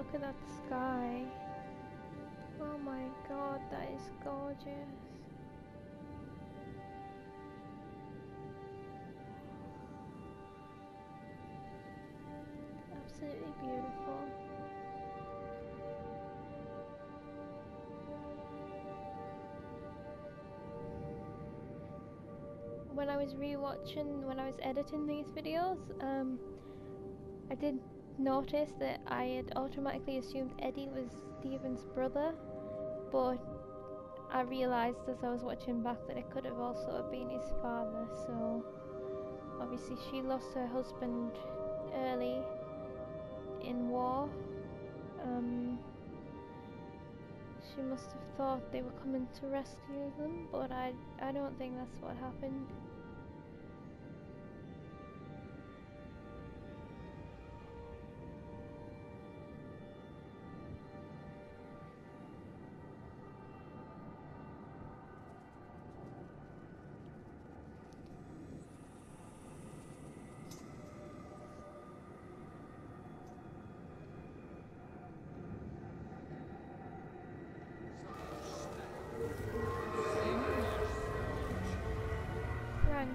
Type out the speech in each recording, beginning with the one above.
Look at that sky. Oh my god, that is gorgeous. Absolutely beautiful. When I was when I was editing these videos, I did notice that I had automatically assumed Eddie was Stephen's brother, but I realised as I was watching back that it could have also been his father. So obviously she lost her husband early in war. She must have thought they were coming to rescue them, but I don't think that's what happened. Frank.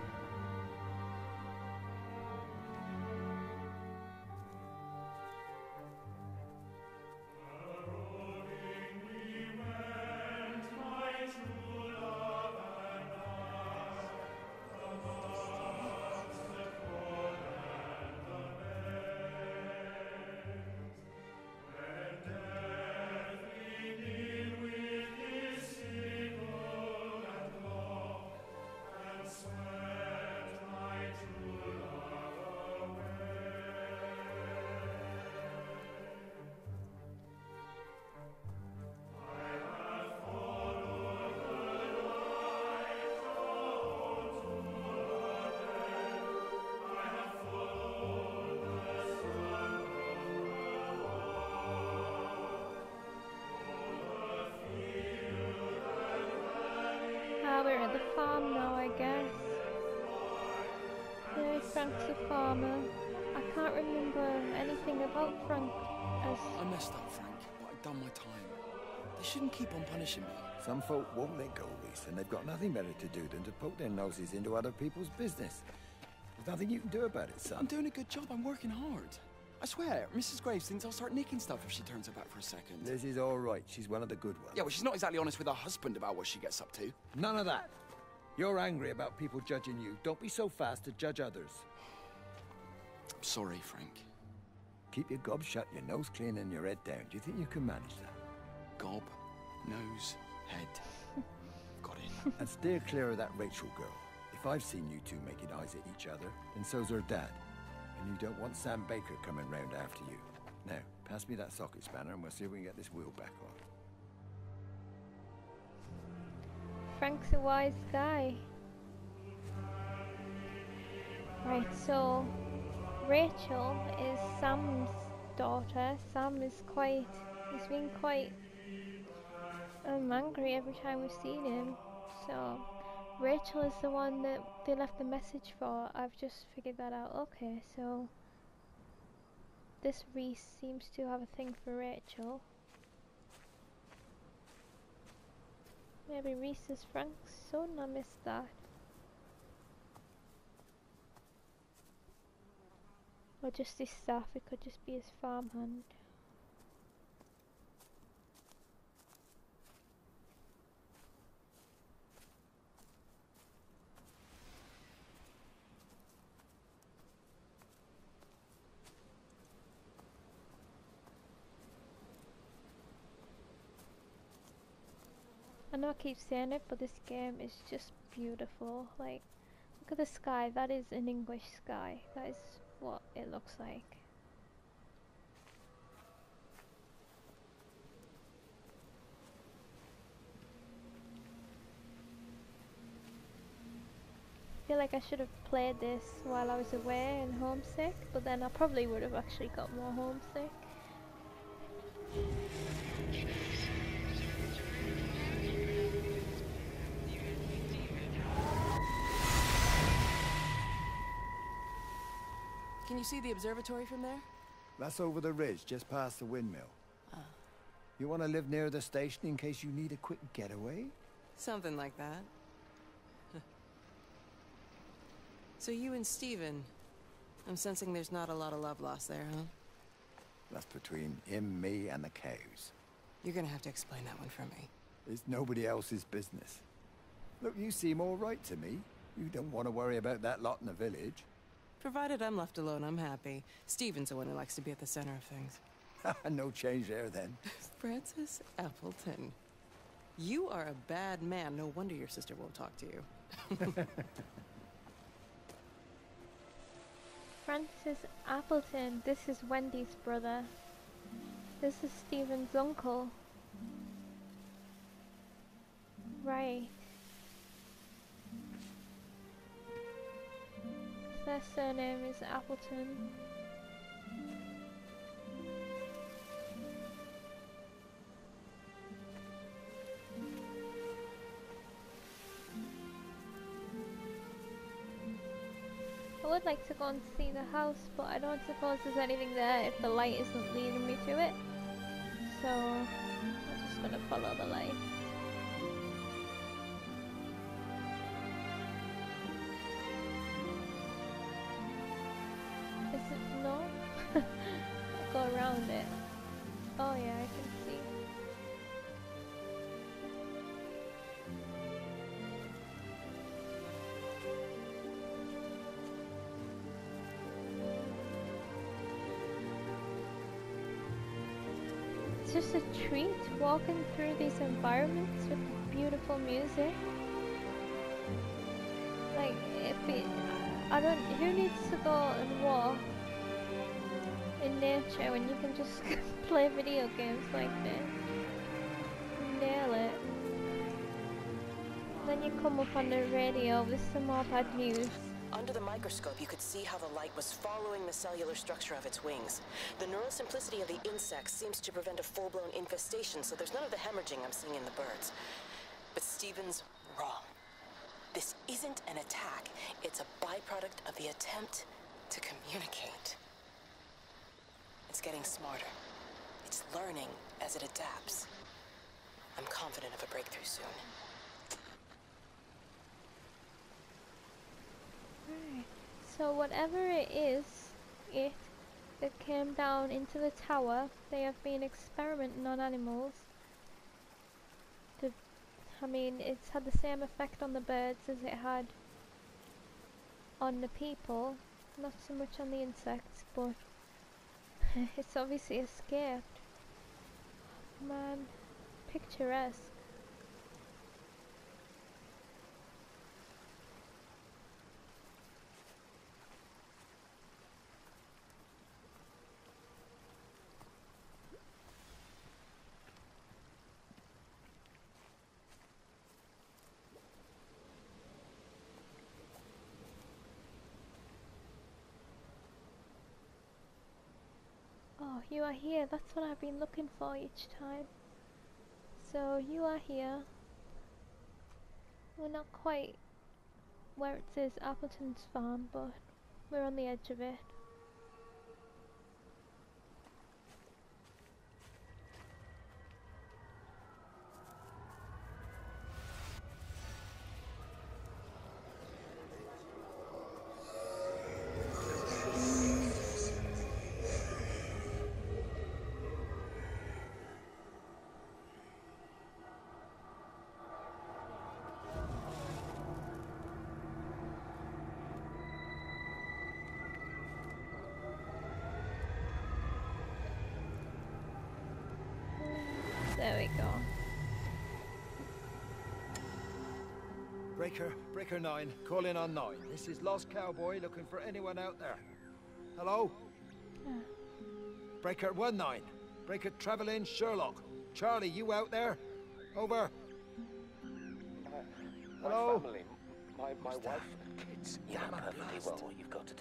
We're at the farm now, I guess. There's Frank's a farmer. I can't remember anything about Frank as... I messed up, Frank, but I've done my time. They shouldn't keep on punishing me. Some folk won't let go, Reese, and they've got nothing better to do than to poke their noses into other people's business. There's nothing you can do about it, son. I'm doing a good job. I'm working hard. I swear, Mrs. Graves thinks I'll start nicking stuff if she turns her back for a second. Liz is all right. She's one of the good ones. Yeah, well, she's not exactly honest with her husband about what she gets up to. None of that. You're angry about people judging you. Don't be so fast to judge others. I'm sorry, Frank. Keep your gob shut, your nose clean, and your head down. Do you think you can manage that? Gob, nose, head. Got it. And steer clear of that Rachel girl. If I've seen you two making eyes at each other, then so's her dad. And you don't want Sam Baker coming round after you. Now, pass me that socket spanner and we'll see if we can get this wheel back on. Frank's a wise guy. Right, so Rachel is Sam's daughter. Sam is he's been quite angry every time we've seen him. So Rachel is the one that they left the message for. I've just figured that out. Okay, so this Reese seems to have a thing for Rachel. Maybe Reese is Frank's son, I missed that. Or just his staff, it could just be his farmhand. I know I keep saying it, but this game is just beautiful. Like, look at the sky. That is an English sky. That is what it looks like. I feel like I should have played this while I was away and homesick, but then I probably would have actually got more homesick. Can you see the observatory from there? That's over the ridge, just past the windmill. Ah. You want to live near the station in case you need a quick getaway? Something like that. So you and Steven, I'm sensing there's not a lot of love lost there, huh? That's between him, me, and the cows. You're gonna have to explain that one for me. It's nobody else's business. Look, you seem all right to me. You don't want to worry about that lot in the village. Provided I'm left alone, I'm happy. Steven's the one who likes to be at the center of things. No change there, then. Francis Appleton. You are a bad man. No wonder your sister won't talk to you. Francis Appleton. This is Wendy's brother. This is Steven's uncle. Right. Their surname is Appleton. I would like to go and see the house, but I don't suppose there's anything there if the light isn't leading me to it. So I'm just gonna follow the light. Is it no? Go around it. Oh yeah, I can see. It's just a treat walking through these environments with beautiful music. Like, who needs to go and walk in nature when you can just play video games like this? Nail it. Then you come up on the radio with some more bad news. Under the microscope, you could see how the light was following the cellular structure of its wings. The neural simplicity of the insects seems to prevent a full-blown infestation, so there's none of the hemorrhaging I'm seeing in the birds. But Steven's wrong. This isn't an attack. It's a byproduct of the attempt to communicate. It's getting smarter. It's learning as it adapts. I'm confident of a breakthrough soon. Right. So whatever it is, that came down into the tower, they have been experimenting on animals. I mean, it's had the same effect on the birds as it had on the people. Not so much on the insects, but it's obviously escaped. Man, picturesque. Oh, you are here. That's what I've been looking for each time. So, you are here. We're not quite where it says Appleton's farm, but we're on the edge of it. There we go. Breaker 9, call in on 9. This is Lost Cowboy looking for anyone out there. Hello? Breaker 19. Breaker Trevelyan Sherlock. Charlie, you out there? Over. Hello? My family, my wife and kids. You know perfectly well what you've got to do.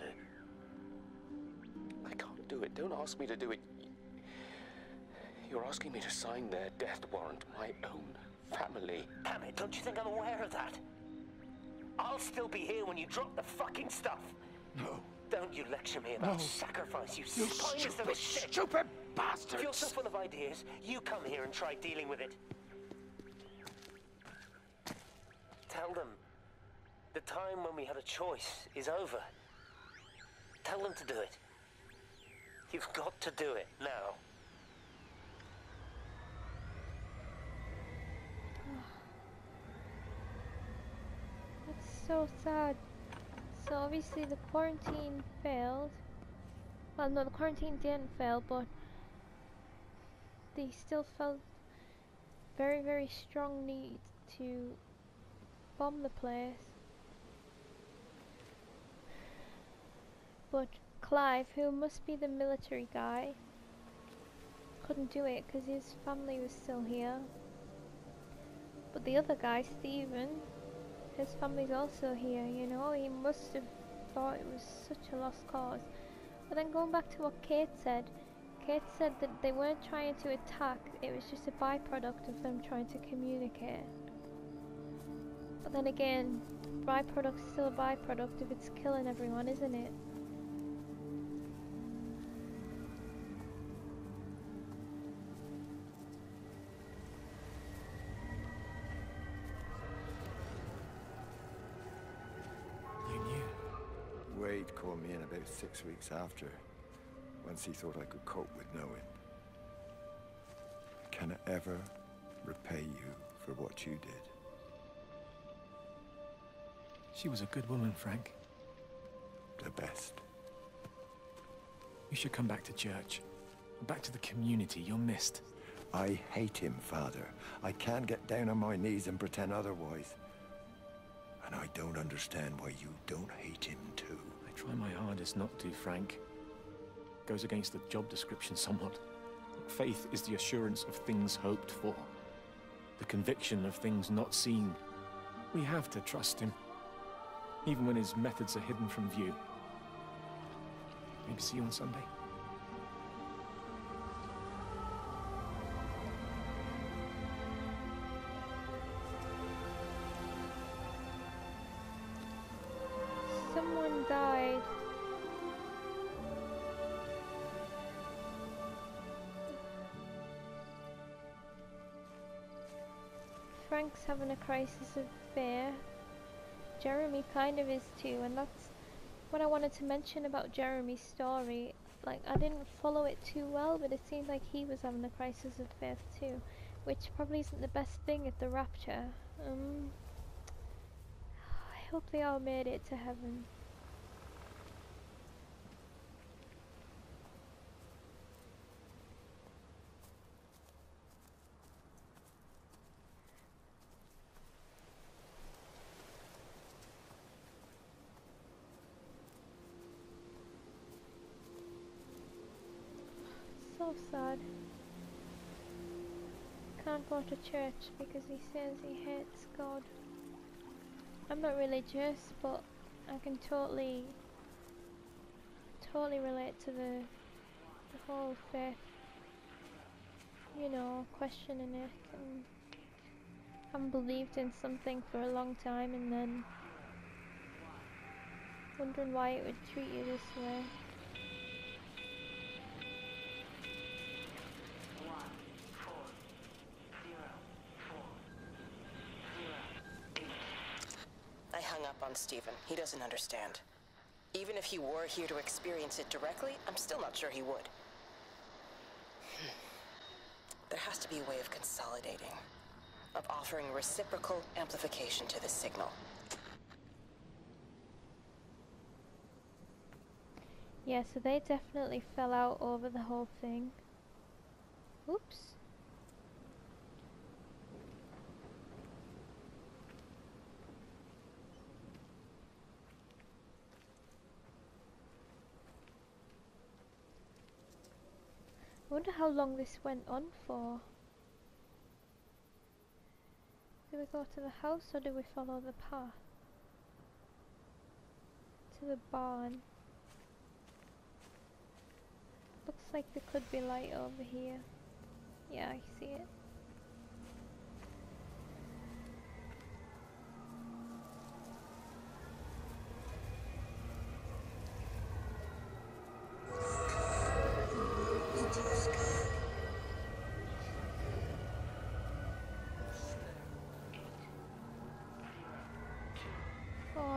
I can't do it. Don't ask me to do it. You're asking me to sign their death warrant. My own family. Damn it, don't you think I'm aware of that? I'll still be here when you drop the fucking stuff. No. Don't you lecture me about sacrifice, you spineless little shit! Stupid If you're so bastards! full of ideas, you come here and try dealing with it. Tell them the time when we had a choice is over. Tell them to do it. You've got to do it now. That's so sad. So obviously the quarantine failed. Well, no, the quarantine didn't fail, but they still felt very, very strong need to bomb the place. But Clive, who must be the military guy, couldn't do it because his family was still here. But the other guy, Stephen, his family's also here, you know. He must have thought it was such a lost cause. But then going back to what Kate said that they weren't trying to attack, it was just a byproduct of them trying to communicate. But then again, byproduct's still a byproduct if it's killing everyone, isn't it? You knew. Wade called me in about 6 weeks after, once he thought I could cope with knowing. Can I ever repay you for what you did? She was a good woman, Frank. The best. You should come back to church. Back to the community. You're missed. I hate him, Father. I can't get down on my knees and pretend otherwise. And I don't understand why you don't hate him too. I try my hardest not to, Frank. Goes against the job description somewhat. Faith is the assurance of things hoped for. The conviction of things not seen. We have to trust him. Even when his methods are hidden from view. Maybe see you on Sunday? Someone died. Frank's having a crisis of fear. Jeremy kind of is too, and that's what I wanted to mention about Jeremy's story. Like, I didn't follow it too well, but it seemed like he was having a crisis of faith too, which probably isn't the best thing at the rapture. I hope they all made it to heaven. So sad. Can't go to church because he says he hates God. I'm not religious, but I can totally relate to the whole faith, you know, questioning it, and haven't believed in something for a long time and then wondering why it would treat you this way. I hung up on Stephen. He doesn't understand. Even if he were here to experience it directly, I'm still not sure he would. There has to be a way of consolidating, of offering reciprocal amplification to the signal. Yeah, so they definitely fell out over the whole thing. Oops. I wonder how long this went on for. Do we go to the house or do we follow the path? To the barn. Looks like there could be light over here. Yeah, I see it.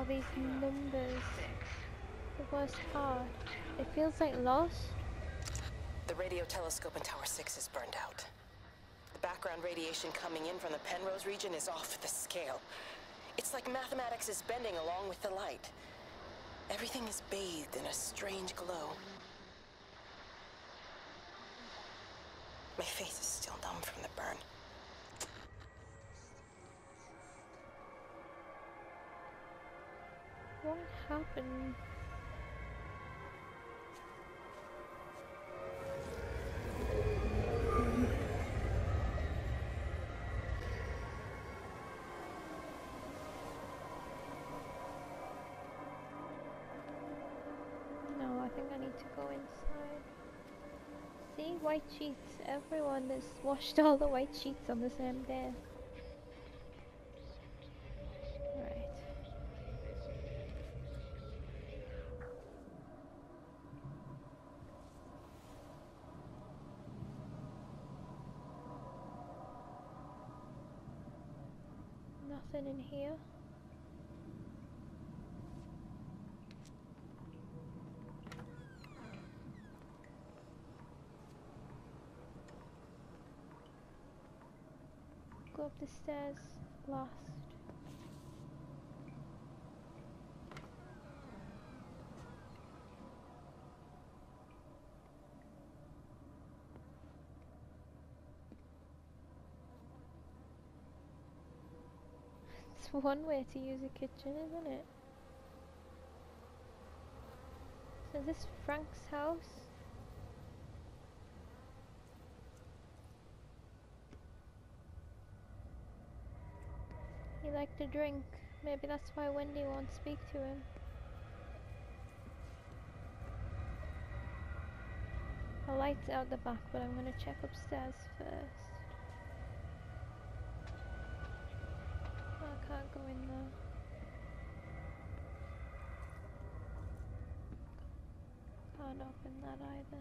these numbers. The worst part. It feels like Lost. The radio telescope in Tower 6 is burned out. The background radiation coming in from the Penrose region is off the scale. It's like mathematics is bending along with the light. Everything is bathed in a strange glow. My face is still numb from the burn. What happened? No, I think I need to go inside. See, white sheets. Everyone has washed all the white sheets on the same day. Right. Nothing in here. Go up the stairs last. It's one way to use a kitchen, isn't it? So this is Frank's house. He liked to drink. Maybe that's why Wendy won't speak to him. The light's out the back, but I'm gonna check upstairs first. Oh, I can't go in there. Can't open that either.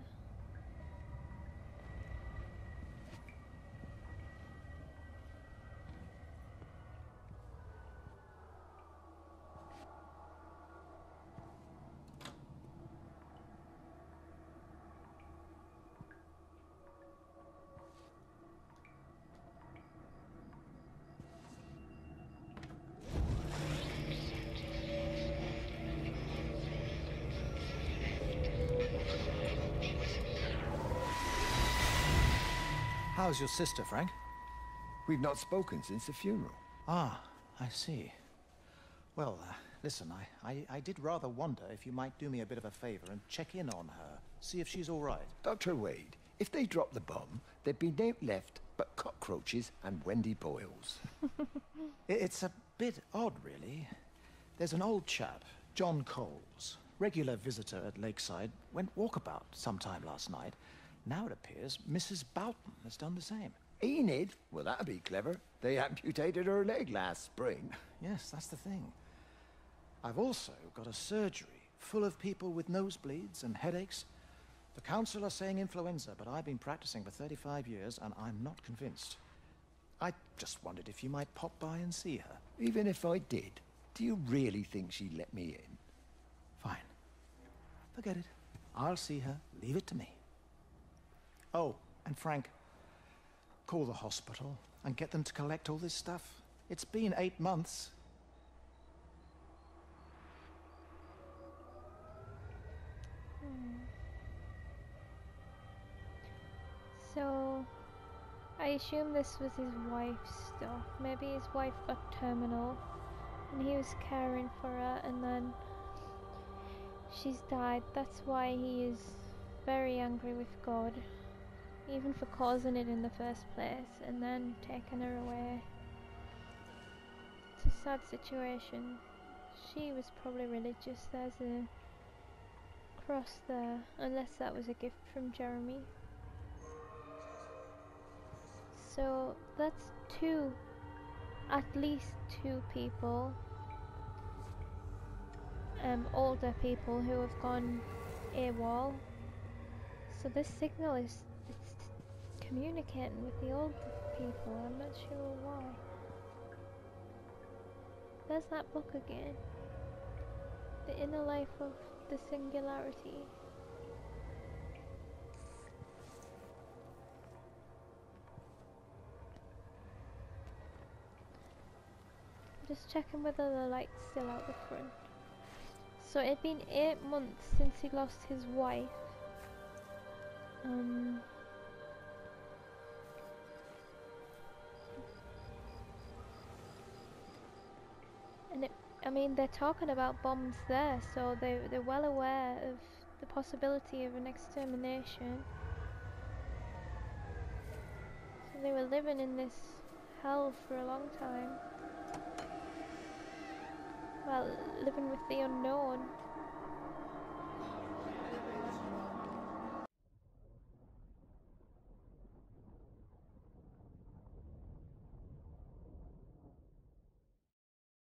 How's your sister, Frank? We've not spoken since the funeral. Ah, I see. Well, listen, I did rather wonder if you might do me a bit of a favor and check in on her, see if she's all right. Dr. Wade, if they dropped the bomb, there'd be no left but cockroaches and Wendy Boyles. It's a bit odd, really. There's an old chap, John Coles, regular visitor at Lakeside, went walkabout sometime last night. Now it appears Mrs. Boughton has done the same. Enid? Well, that'd be clever. They amputated her leg last spring. Yes, that's the thing. I've also got a surgery full of people with nosebleeds and headaches. The council are saying influenza, but I've been practicing for 35 years and I'm not convinced. I just wondered if you might pop by and see her. Even if I did, do you really think she'd let me in? Fine. Forget it. I'll see her. Leave it to me. Oh, and Frank, call the hospital and get them to collect all this stuff. It's been 8 months. So, I assume this was his wife's stuff. Maybe his wife got terminal and he was caring for her and then she's died. That's why he is very angry with God, even for causing it in the first place and then taking her away. It's a sad situation. She was probably religious. There's a cross there, unless that was a gift from Jeremy. So that's at least two people, older people who have gone AWOL. So this signal it's communicating with the older people. I'm not sure why. There's that book again. The inner life of the singularity. Just checking whether the light's still out the front. So it'd been 8 months since he lost his wife. And I mean, they're talking about bombs there, so they're well aware of the possibility of an extermination. So they were living in this hell for a long time. Well, living with the unknown.